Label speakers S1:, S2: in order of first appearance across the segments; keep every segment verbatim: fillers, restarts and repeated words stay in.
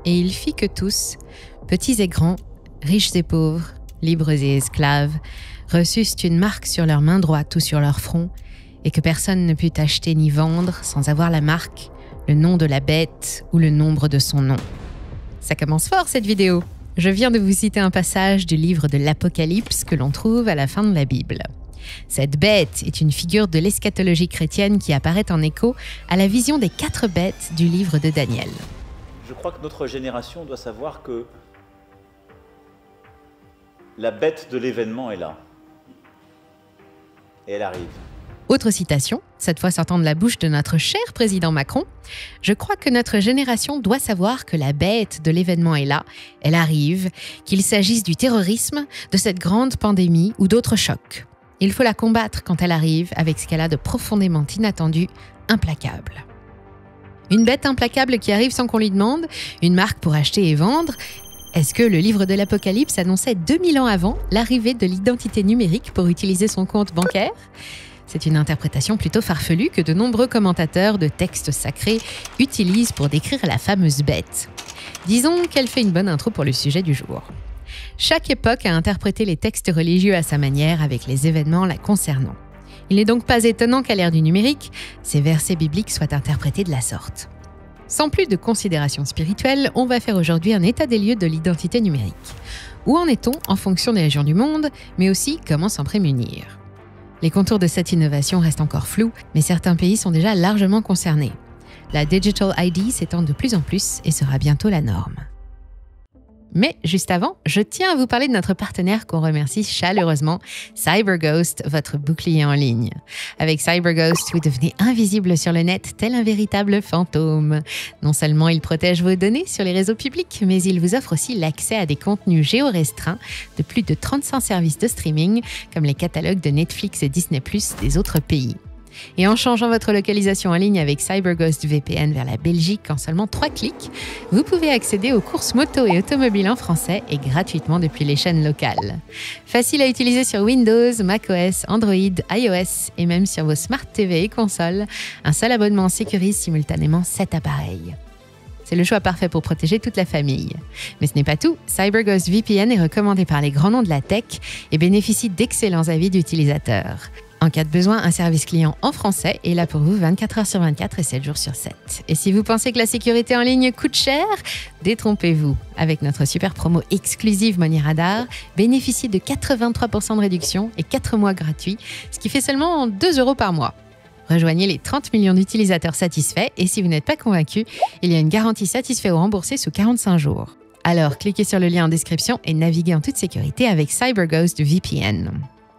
S1: Et il fit que tous, petits et grands, riches et pauvres, libres et esclaves, reçussent une marque sur leur main droite ou sur leur front, et que personne ne put acheter ni vendre sans avoir la marque, le nom de la bête ou le nombre de son nom. Ça commence fort cette vidéo. Je viens de vous citer un passage du livre de l'Apocalypse que l'on trouve à la fin de la Bible. Cette bête est une figure de l'eschatologie chrétienne qui apparaît en écho à la vision des quatre bêtes du livre de Daniel.
S2: Je crois que notre génération doit savoir que la bête de l'événement est là. Et elle arrive.
S1: Autre citation, cette fois sortant de la bouche de notre cher président Macron. « Je crois que notre génération doit savoir que la bête de l'événement est là, elle arrive, qu'il s'agisse du terrorisme, de cette grande pandémie ou d'autres chocs. Il faut la combattre quand elle arrive avec ce qu'elle a de profondément inattendu, implacable. » Une bête implacable qui arrive sans qu'on lui demande, une marque pour acheter et vendre. Est-ce que le livre de l'Apocalypse annonçait deux mille ans avant l'arrivée de l'identité numérique pour utiliser son compte bancaire ? C'est une interprétation plutôt farfelue que de nombreux commentateurs de textes sacrés utilisent pour décrire la fameuse bête. Disons qu'elle fait une bonne intro pour le sujet du jour. Chaque époque a interprété les textes religieux à sa manière avec les événements la concernant. Il n'est donc pas étonnant qu'à l'ère du numérique, ces versets bibliques soient interprétés de la sorte. Sans plus de considérations spirituelles, on va faire aujourd'hui un état des lieux de l'identité numérique. Où en est-on en fonction des régions du monde, mais aussi comment s'en prémunir ? Les contours de cette innovation restent encore flous, mais certains pays sont déjà largement concernés. La Digital I D s'étend de plus en plus et sera bientôt la norme. Mais juste avant, je tiens à vous parler de notre partenaire qu'on remercie chaleureusement, CyberGhost, votre bouclier en ligne. Avec CyberGhost, vous devenez invisible sur le net tel un véritable fantôme. Non seulement il protège vos données sur les réseaux publics, mais il vous offre aussi l'accès à des contenus géorestreints de plus de trente-cinq services de streaming, comme les catalogues de Netflix et Disney plus, des autres pays. Et en changeant votre localisation en ligne avec CyberGhost V P N vers la Belgique en seulement trois clics, vous pouvez accéder aux courses moto et automobiles en français et gratuitement depuis les chaînes locales. Facile à utiliser sur Windows, macOS, Android, iOS et même sur vos Smart T V et consoles, un seul abonnement sécurise simultanément sept appareils. C'est le choix parfait pour protéger toute la famille. Mais ce n'est pas tout. CyberGhost V P N est recommandé par les grands noms de la tech et bénéficie d'excellents avis d'utilisateurs. En cas de besoin, un service client en français est là pour vous vingt-quatre heures sur vingt-quatre et sept jours sur sept. Et si vous pensez que la sécurité en ligne coûte cher, détrompez-vous. Avec notre super promo exclusive Money Radar, bénéficiez de quatre-vingt-trois pour cent de réduction et quatre mois gratuits, ce qui fait seulement deux euros par mois. Rejoignez les trente millions d'utilisateurs satisfaits et si vous n'êtes pas convaincu, il y a une garantie satisfait ou remboursée sous quarante-cinq jours. Alors, cliquez sur le lien en description et naviguez en toute sécurité avec CyberGhost V P N.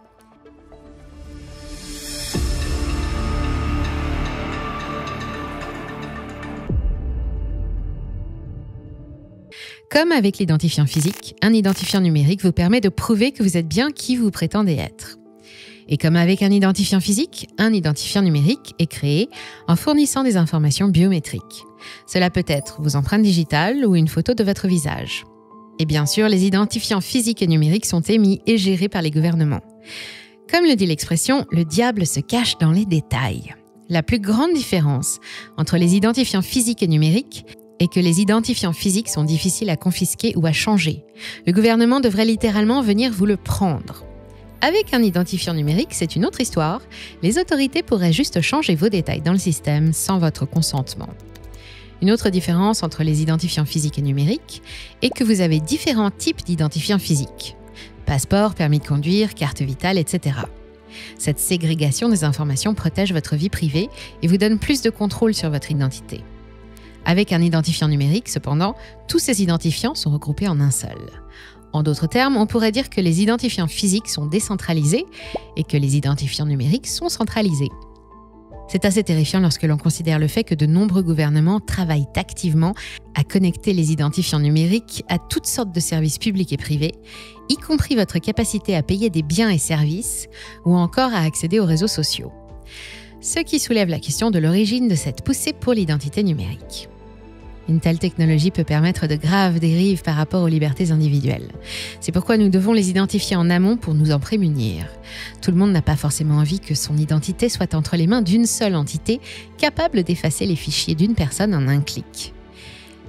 S1: Comme avec l'identifiant physique, un identifiant numérique vous permet de prouver que vous êtes bien qui vous prétendez être. Et comme avec un identifiant physique, un identifiant numérique est créé en fournissant des informations biométriques. Cela peut être vos empreintes digitales ou une photo de votre visage. Et bien sûr, les identifiants physiques et numériques sont émis et gérés par les gouvernements. Comme le dit l'expression, le diable se cache dans les détails. La plus grande différence entre les identifiants physiques et numériques et que les identifiants physiques sont difficiles à confisquer ou à changer. Le gouvernement devrait littéralement venir vous le prendre. Avec un identifiant numérique, c'est une autre histoire. Les autorités pourraient juste changer vos détails dans le système sans votre consentement. Une autre différence entre les identifiants physiques et numériques est que vous avez différents types d'identifiants physiques. Passeport, permis de conduire, carte vitale, et cetera. Cette ségrégation des informations protège votre vie privée et vous donne plus de contrôle sur votre identité. Avec un identifiant numérique, cependant, tous ces identifiants sont regroupés en un seul. En d'autres termes, on pourrait dire que les identifiants physiques sont décentralisés et que les identifiants numériques sont centralisés. C'est assez terrifiant lorsque l'on considère le fait que de nombreux gouvernements travaillent activement à connecter les identifiants numériques à toutes sortes de services publics et privés, y compris votre capacité à payer des biens et services ou encore à accéder aux réseaux sociaux. Ce qui soulève la question de l'origine de cette poussée pour l'identité numérique. Une telle technologie peut permettre de graves dérives par rapport aux libertés individuelles. C'est pourquoi nous devons les identifier en amont pour nous en prémunir. Tout le monde n'a pas forcément envie que son identité soit entre les mains d'une seule entité capable d'effacer les fichiers d'une personne en un clic.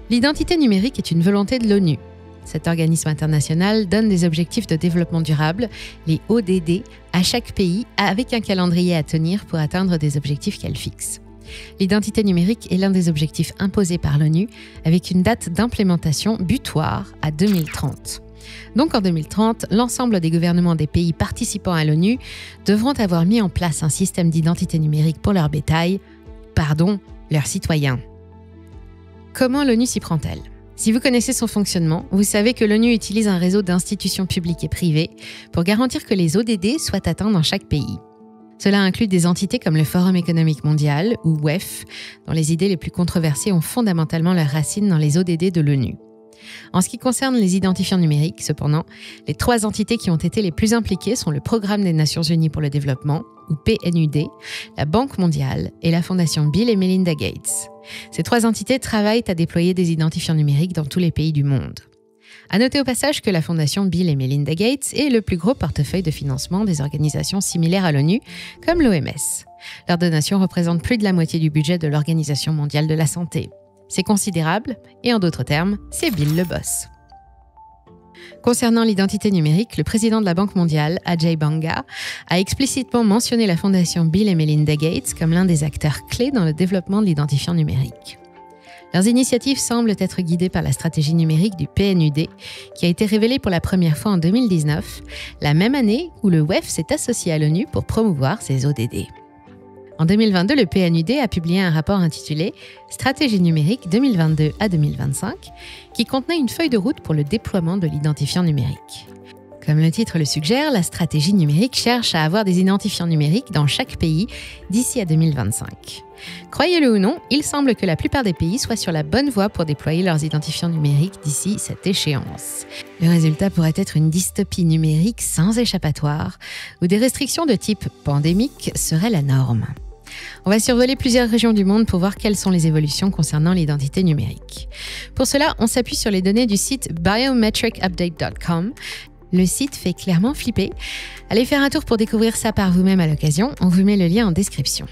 S1: L'identité numérique est une volonté de l'ONU. Cet organisme international donne des objectifs de développement durable, les O D D, à chaque pays avec un calendrier à tenir pour atteindre des objectifs qu'elle fixe. L'identité numérique est l'un des objectifs imposés par l'ONU avec une date d'implémentation butoir à deux mille trente. Donc en deux mille trente, l'ensemble des gouvernements des pays participants à l'ONU devront avoir mis en place un système d'identité numérique pour leur bétail, pardon, leurs citoyens. Comment l'ONU s'y prend-elle ? Si vous connaissez son fonctionnement, vous savez que l'ONU utilise un réseau d'institutions publiques et privées pour garantir que les O D D soient atteints dans chaque pays. Cela inclut des entités comme le Forum économique mondial, ou W E F, dont les idées les plus controversées ont fondamentalement leurs racines dans les O D D de l'ONU. En ce qui concerne les identifiants numériques, cependant, les trois entités qui ont été les plus impliquées sont le Programme des Nations Unies pour le développement, ou P N U D, la Banque mondiale et la Fondation Bill et Melinda Gates. Ces trois entités travaillent à déployer des identifiants numériques dans tous les pays du monde. À noter au passage que la Fondation Bill et Melinda Gates est le plus gros portefeuille de financement des organisations similaires à l'ONU, comme l'O M S. Leurs donations représentent plus de la moitié du budget de l'Organisation mondiale de la santé. C'est considérable, et en d'autres termes, c'est Bill le boss. Concernant l'identité numérique, le président de la Banque mondiale, Ajay Banga, a explicitement mentionné la fondation Bill et Melinda Gates comme l'un des acteurs clés dans le développement de l'identifiant numérique. Leurs initiatives semblent être guidées par la stratégie numérique du P N U D, qui a été révélée pour la première fois en deux mille dix-neuf, la même année où le W E F s'est associé à l'ONU pour promouvoir ses O D D. En deux mille vingt-deux, le P N U D a publié un rapport intitulé « Stratégie numérique deux mille vingt-deux à deux mille vingt-cinq » qui contenait une feuille de route pour le déploiement de l'identifiant numérique. Comme le titre le suggère, la stratégie numérique cherche à avoir des identifiants numériques dans chaque pays d'ici à deux mille vingt-cinq. Croyez-le ou non, il semble que la plupart des pays soient sur la bonne voie pour déployer leurs identifiants numériques d'ici cette échéance. Le résultat pourrait être une dystopie numérique sans échappatoire, où des restrictions de type pandémique seraient la norme. On va survoler plusieurs régions du monde pour voir quelles sont les évolutions concernant l'identité numérique. Pour cela, on s'appuie sur les données du site biometric update dot com. Le site fait clairement flipper. Allez faire un tour pour découvrir ça par vous-même à l'occasion. On vous met le lien en description.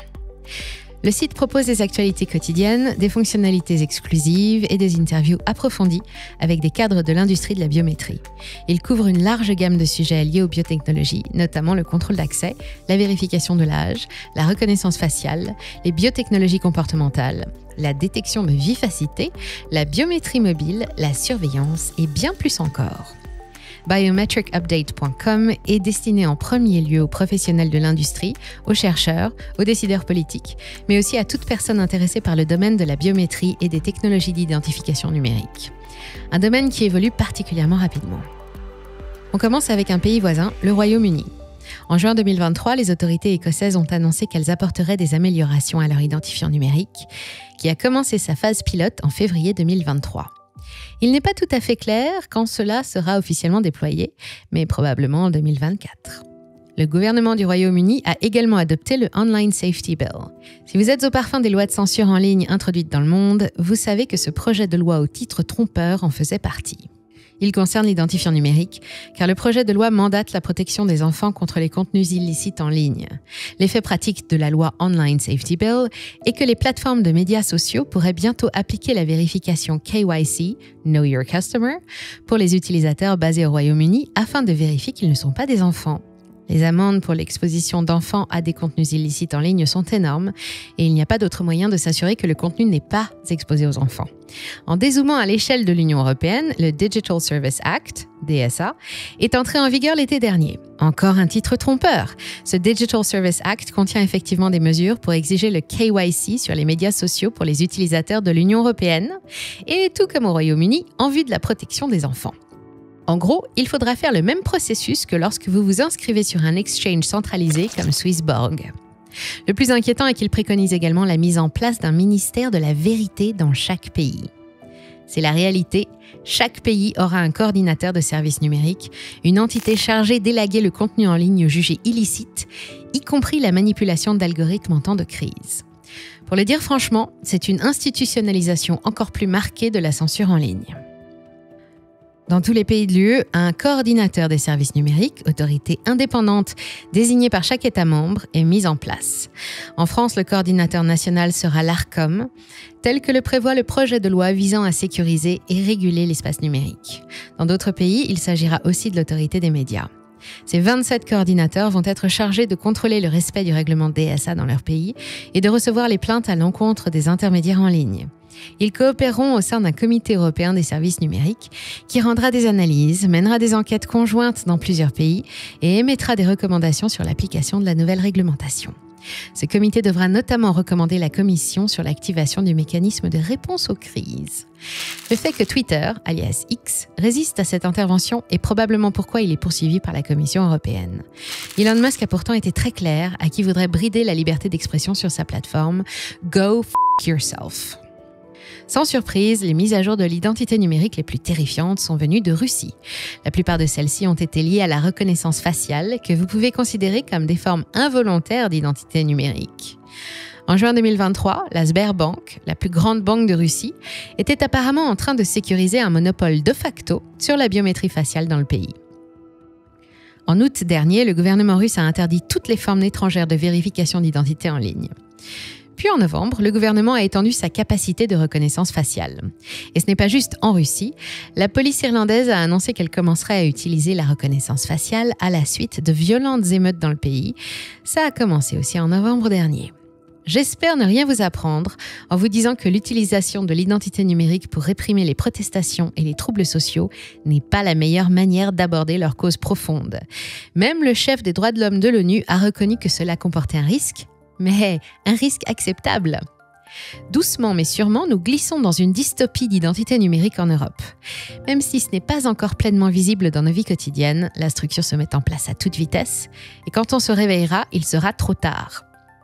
S1: Le site propose des actualités quotidiennes, des fonctionnalités exclusives et des interviews approfondies avec des cadres de l'industrie de la biométrie. Il couvre une large gamme de sujets liés aux biotechnologies, notamment le contrôle d'accès, la vérification de l'âge, la reconnaissance faciale, les biotechnologies comportementales, la détection de vivacité, la biométrie mobile, la surveillance et bien plus encore. biometric update point com est destiné en premier lieu aux professionnels de l'industrie, aux chercheurs, aux décideurs politiques, mais aussi à toute personne intéressée par le domaine de la biométrie et des technologies d'identification numérique. Un domaine qui évolue particulièrement rapidement. On commence avec un pays voisin, le Royaume-Uni. En juin deux mille vingt-trois, les autorités écossaises ont annoncé qu'elles apporteraient des améliorations à leur identifiant numérique, qui a commencé sa phase pilote en février deux mille vingt-trois. Il n'est pas tout à fait clair quand cela sera officiellement déployé, mais probablement en deux mille vingt-quatre. Le gouvernement du Royaume-Uni a également adopté le Online Safety Bill. Si vous êtes au parfum des lois de censure en ligne introduites dans le monde, vous savez que ce projet de loi au titre trompeur en faisait partie. Il concerne l'identifiant numérique, car le projet de loi mandate la protection des enfants contre les contenus illicites en ligne. L'effet pratique de la loi Online Safety Bill est que les plateformes de médias sociaux pourraient bientôt appliquer la vérification K Y C, Know Your Customer, pour les utilisateurs basés au Royaume-Uni afin de vérifier qu'ils ne sont pas des enfants. Les amendes pour l'exposition d'enfants à des contenus illicites en ligne sont énormes et il n'y a pas d'autre moyen de s'assurer que le contenu n'est pas exposé aux enfants. En dézoomant à l'échelle de l'Union européenne, le Digital Services Act, D S A, est entré en vigueur l'été dernier. Encore un titre trompeur. Ce Digital Services Act contient effectivement des mesures pour exiger le K Y C sur les médias sociaux pour les utilisateurs de l'Union européenne et, tout comme au Royaume-Uni, en vue de la protection des enfants. En gros, il faudra faire le même processus que lorsque vous vous inscrivez sur un exchange centralisé comme Swissborg. Le plus inquiétant est qu'il préconise également la mise en place d'un ministère de la vérité dans chaque pays. C'est la réalité, chaque pays aura un coordinateur de services numériques, une entité chargée d'élaguer le contenu en ligne jugé illicite, y compris la manipulation d'algorithmes en temps de crise. Pour le dire franchement, c'est une institutionnalisation encore plus marquée de la censure en ligne. Dans tous les pays de l'U E, un coordinateur des services numériques, autorité indépendante désignée par chaque État membre, est mis en place. En France, le coordinateur national sera l'Arcom, tel que le prévoit le projet de loi visant à sécuriser et réguler l'espace numérique. Dans d'autres pays, il s'agira aussi de l'autorité des médias. Ces vingt-sept coordinateurs vont être chargés de contrôler le respect du règlement D S A dans leur pays et de recevoir les plaintes à l'encontre des intermédiaires en ligne. Ils coopéreront au sein d'un comité européen des services numériques qui rendra des analyses, mènera des enquêtes conjointes dans plusieurs pays et émettra des recommandations sur l'application de la nouvelle réglementation. Ce comité devra notamment recommander la Commission sur l'activation du mécanisme de réponse aux crises. Le fait que Twitter, alias X, résiste à cette intervention est probablement pourquoi il est poursuivi par la Commission européenne. Elon Musk a pourtant été très clair à qui voudrait brider la liberté d'expression sur sa plateforme « Go f*** yourself ». Sans surprise, les mises à jour de l'identité numérique les plus terrifiantes sont venues de Russie. La plupart de celles-ci ont été liées à la reconnaissance faciale, que vous pouvez considérer comme des formes involontaires d'identité numérique. En juin deux mille vingt-trois, la Sberbank, la plus grande banque de Russie, était apparemment en train de sécuriser un monopole de facto sur la biométrie faciale dans le pays. En août dernier, le gouvernement russe a interdit toutes les formes étrangères de vérification d'identité en ligne. Puis en novembre, le gouvernement a étendu sa capacité de reconnaissance faciale. Et ce n'est pas juste en Russie. La police irlandaise a annoncé qu'elle commencerait à utiliser la reconnaissance faciale à la suite de violentes émeutes dans le pays. Ça a commencé aussi en novembre dernier. J'espère ne rien vous apprendre en vous disant que l'utilisation de l'identité numérique pour réprimer les protestations et les troubles sociaux n'est pas la meilleure manière d'aborder leur cause profonde. Même le chef des droits de l'homme de l'ONU a reconnu que cela comportait un risque, mais un risque acceptable. Doucement mais sûrement, nous glissons dans une dystopie d'identité numérique en Europe. Même si ce n'est pas encore pleinement visible dans nos vies quotidiennes, la structure se met en place à toute vitesse et quand on se réveillera, il sera trop tard.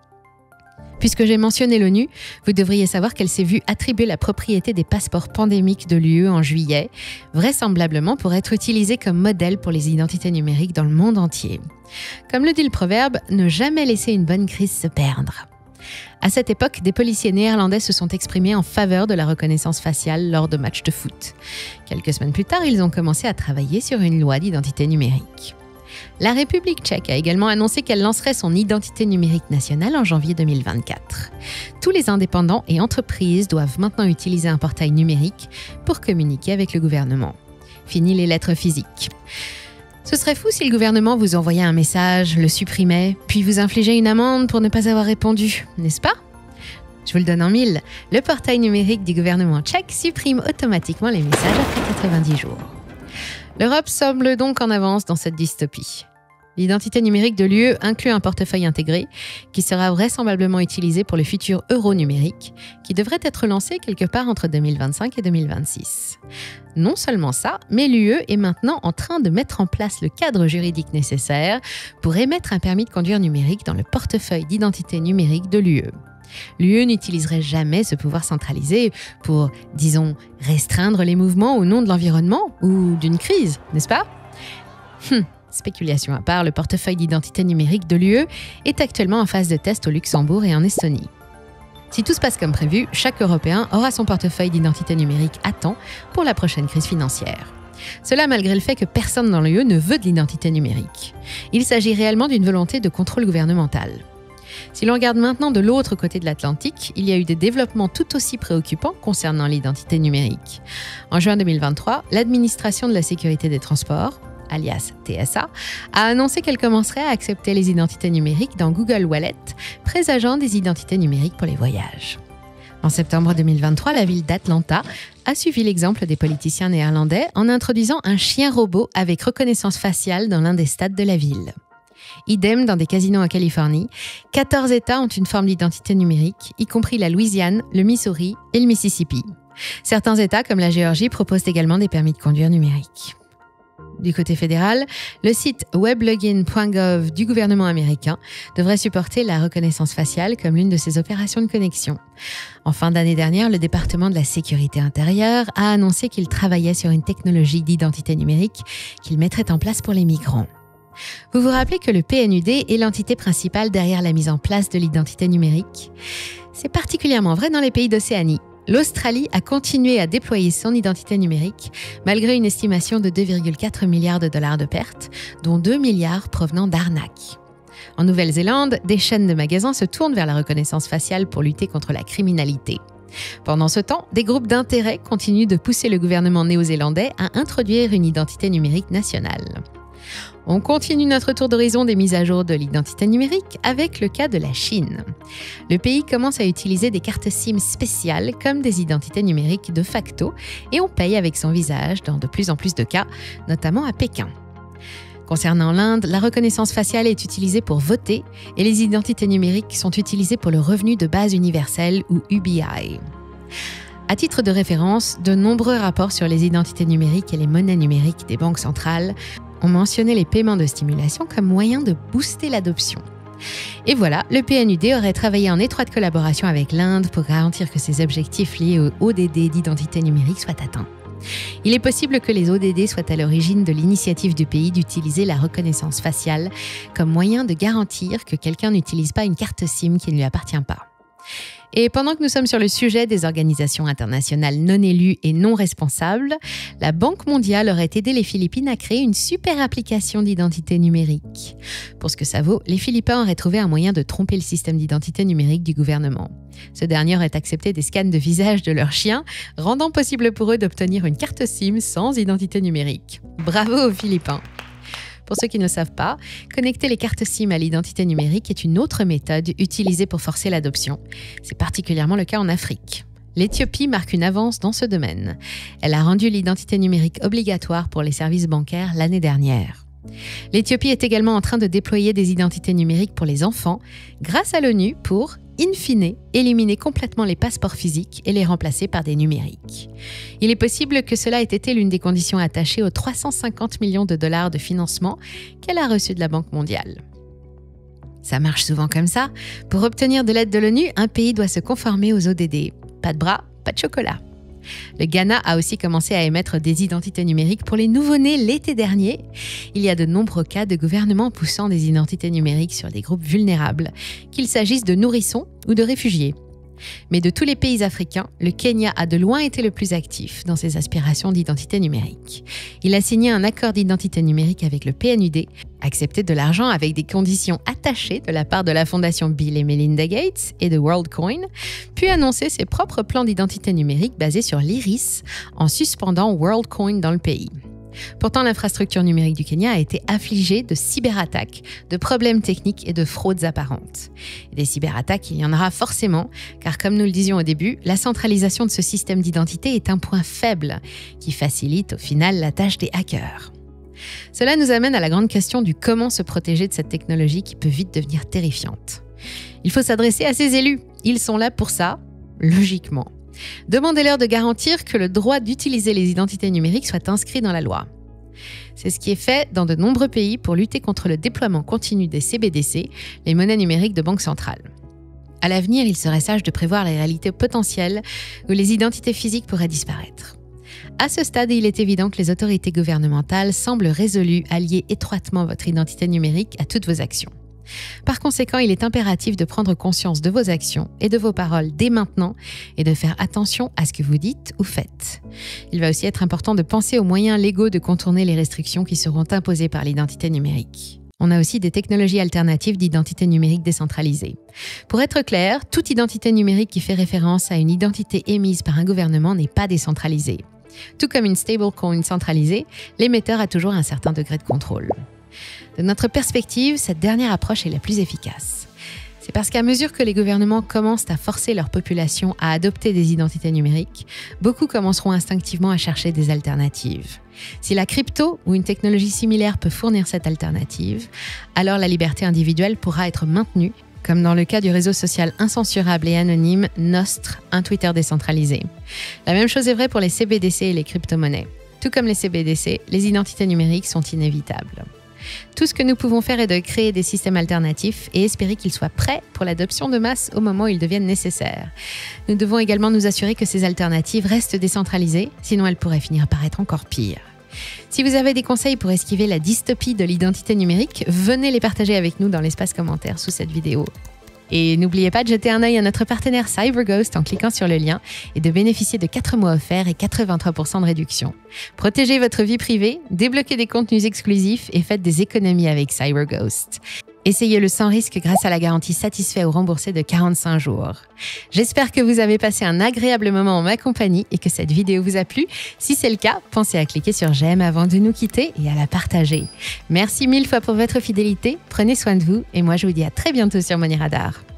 S1: Puisque j'ai mentionné l'ONU, vous devriez savoir qu'elle s'est vue attribuer la propriété des passeports pandémiques de l'U E en juillet, vraisemblablement pour être utilisés comme modèle pour les identités numériques dans le monde entier. Comme le dit le proverbe, ne jamais laisser une bonne crise se perdre. À cette époque, des policiers néerlandais se sont exprimés en faveur de la reconnaissance faciale lors de matchs de foot. Quelques semaines plus tard, ils ont commencé à travailler sur une loi d'identité numérique. La République tchèque a également annoncé qu'elle lancerait son identité numérique nationale en janvier deux mille vingt-quatre. Tous les indépendants et entreprises doivent maintenant utiliser un portail numérique pour communiquer avec le gouvernement. Fini les lettres physiques. Ce serait fou si le gouvernement vous envoyait un message, le supprimait, puis vous infligeait une amende pour ne pas avoir répondu, n'est-ce pas ? Je vous le donne en mille. Le portail numérique du gouvernement tchèque supprime automatiquement les messages après quatre-vingt-dix jours. L'Europe semble donc en avance dans cette dystopie. L'identité numérique de l'U E inclut un portefeuille intégré qui sera vraisemblablement utilisé pour le futur euro numérique qui devrait être lancé quelque part entre deux mille vingt-cinq et deux mille vingt-six. Non seulement ça, mais l'U E est maintenant en train de mettre en place le cadre juridique nécessaire pour émettre un permis de conduire numérique dans le portefeuille d'identité numérique de l'U E. L'U E n'utiliserait jamais ce pouvoir centralisé pour, disons, restreindre les mouvements au nom de l'environnement ou d'une crise, n'est-ce pas ? hum, Spéculation à part, le portefeuille d'identité numérique de l'U E est actuellement en phase de test au Luxembourg et en Estonie. Si tout se passe comme prévu, chaque Européen aura son portefeuille d'identité numérique à temps pour la prochaine crise financière. Cela malgré le fait que personne dans l'U E ne veut de l'identité numérique. Il s'agit réellement d'une volonté de contrôle gouvernemental. Si l'on regarde maintenant de l'autre côté de l'Atlantique, il y a eu des développements tout aussi préoccupants concernant l'identité numérique. En juin deux mille vingt-trois, l'administration de la sécurité des transports, alias T S A, a annoncé qu'elle commencerait à accepter les identités numériques dans Google Wallet, présageant des identités numériques pour les voyages. En septembre deux mille vingt-trois, la ville d'Atlanta a suivi l'exemple des politiciens néerlandais en introduisant un chien robot avec reconnaissance faciale dans l'un des stades de la ville. Idem dans des casinos en Californie, quatorze États ont une forme d'identité numérique, y compris la Louisiane, le Missouri et le Mississippi. Certains États, comme la Géorgie, proposent également des permis de conduire numériques. Du côté fédéral, le site weblogin point gov du gouvernement américain devrait supporter la reconnaissance faciale comme l'une de ses opérations de connexion. En fin d'année dernière, le département de la sécurité intérieure a annoncé qu'il travaillait sur une technologie d'identité numérique qu'il mettrait en place pour les migrants. Vous vous rappelez que le P N U D est l'entité principale derrière la mise en place de l'identité numérique ? C'est particulièrement vrai dans les pays d'Océanie. l'Australie a continué à déployer son identité numérique malgré une estimation de deux virgule quatre milliards de dollars de pertes, dont deux milliards provenant d'arnaques. En Nouvelle-Zélande, des chaînes de magasins se tournent vers la reconnaissance faciale pour lutter contre la criminalité. Pendant ce temps, des groupes d'intérêt continuent de pousser le gouvernement néo-zélandais à introduire une identité numérique nationale. On continue notre tour d'horizon des mises à jour de l'identité numérique avec le cas de la Chine. Le pays commence à utiliser des cartes SIM spéciales comme des identités numériques de facto et on paye avec son visage dans de plus en plus de cas, notamment à Pékin. Concernant l'Inde, la reconnaissance faciale est utilisée pour voter et les identités numériques sont utilisées pour le revenu de base universel ou U B I. À titre de référence, de nombreux rapports sur les identités numériques et les monnaies numériques des banques centrales ont mentionné les paiements de stimulation comme moyen de booster l'adoption. Et voilà, le P N U D aurait travaillé en étroite collaboration avec l'Inde pour garantir que ces objectifs liés au O D D d'identité numérique soient atteints. Il est possible que les O D D soient à l'origine de l'initiative du pays d'utiliser la reconnaissance faciale comme moyen de garantir que quelqu'un n'utilise pas une carte SIM qui ne lui appartient pas. Et pendant que nous sommes sur le sujet des organisations internationales non élues et non responsables, la Banque mondiale aurait aidé les Philippines à créer une super application d'identité numérique. Pour ce que ça vaut, les Philippins auraient trouvé un moyen de tromper le système d'identité numérique du gouvernement. Ce dernier aurait accepté des scans de visage de leurs chiens, rendant possible pour eux d'obtenir une carte SIM sans identité numérique. Bravo aux Philippins! Pour ceux qui ne le savent pas, connecter les cartes SIM à l'identité numérique est une autre méthode utilisée pour forcer l'adoption. C'est particulièrement le cas en Afrique. L'Éthiopie marque une avance dans ce domaine. Elle a rendu l'identité numérique obligatoire pour les services bancaires l'année dernière. L'Éthiopie est également en train de déployer des identités numériques pour les enfants grâce à l'ONU pour, in fine, éliminer complètement les passeports physiques et les remplacer par des numériques. Il est possible que cela ait été l'une des conditions attachées aux trois cent cinquante millions de dollars de financement qu'elle a reçu de la Banque mondiale. Ça marche souvent comme ça. Pour obtenir de l'aide de l'ONU, un pays doit se conformer aux O D D. Pas de bras, pas de chocolat. Le Ghana a aussi commencé à émettre des identités numériques pour les nouveau-nés l'été dernier. Il y a de nombreux cas de gouvernements poussant des identités numériques sur des groupes vulnérables, qu'il s'agisse de nourrissons ou de réfugiés. Mais de tous les pays africains, le Kenya a de loin été le plus actif dans ses aspirations d'identité numérique. Il a signé un accord d'identité numérique avec le P N U D, accepté de l'argent avec des conditions attachées de la part de la fondation Bill et Melinda Gates et de WorldCoin, puis annoncé ses propres plans d'identité numérique basés sur l'iris en suspendant WorldCoin dans le pays. Pourtant, l'infrastructure numérique du Kenya a été affligée de cyberattaques, de problèmes techniques et de fraudes apparentes. Et des cyberattaques, il y en aura forcément, car comme nous le disions au début, la centralisation de ce système d'identité est un point faible qui facilite au final la tâche des hackers. Cela nous amène à la grande question du comment se protéger de cette technologie qui peut vite devenir terrifiante. Il faut s'adresser à ces élus. Ils sont là pour ça, logiquement. Demandez-leur de garantir que le droit d'utiliser les identités numériques soit inscrit dans la loi. C'est ce qui est fait dans de nombreux pays pour lutter contre le déploiement continu des C B D C, les monnaies numériques de banque centrale. À l'avenir, il serait sage de prévoir les réalités potentielles où les identités physiques pourraient disparaître. À ce stade, il est évident que les autorités gouvernementales semblent résolues à lier étroitement votre identité numérique à toutes vos actions. Par conséquent, il est impératif de prendre conscience de vos actions et de vos paroles dès maintenant et de faire attention à ce que vous dites ou faites. Il va aussi être important de penser aux moyens légaux de contourner les restrictions qui seront imposées par l'identité numérique. On a aussi des technologies alternatives d'identité numérique décentralisée. Pour être clair, toute identité numérique qui fait référence à une identité émise par un gouvernement n'est pas décentralisée. Tout comme une stablecoin centralisée, l'émetteur a toujours un certain degré de contrôle. De notre perspective, cette dernière approche est la plus efficace. C'est parce qu'à mesure que les gouvernements commencent à forcer leur population à adopter des identités numériques, beaucoup commenceront instinctivement à chercher des alternatives. Si la crypto ou une technologie similaire peut fournir cette alternative, alors la liberté individuelle pourra être maintenue, comme dans le cas du réseau social incensurable et anonyme Nostr, un Twitter décentralisé. La même chose est vraie pour les C B D C et les crypto-monnaies. Tout comme les C B D C, les identités numériques sont inévitables. Tout ce que nous pouvons faire est de créer des systèmes alternatifs et espérer qu'ils soient prêts pour l'adoption de masse au moment où ils deviennent nécessaires. Nous devons également nous assurer que ces alternatives restent décentralisées, sinon elles pourraient finir par être encore pires. Si vous avez des conseils pour esquiver la dystopie de l'identité numérique, venez les partager avec nous dans l'espace commentaire sous cette vidéo. Et n'oubliez pas de jeter un œil à notre partenaire CyberGhost en cliquant sur le lien et de bénéficier de quatre mois offerts et quatre-vingt-trois pour cent de réduction. Protégez votre vie privée, débloquez des contenus exclusifs et faites des économies avec CyberGhost. Essayez-le sans risque grâce à la garantie satisfait ou remboursé de quarante-cinq jours. J'espère que vous avez passé un agréable moment en ma compagnie et que cette vidéo vous a plu. Si c'est le cas, pensez à cliquer sur j'aime avant de nous quitter et à la partager. Merci mille fois pour votre fidélité, prenez soin de vous et moi je vous dis à très bientôt sur Money Radar.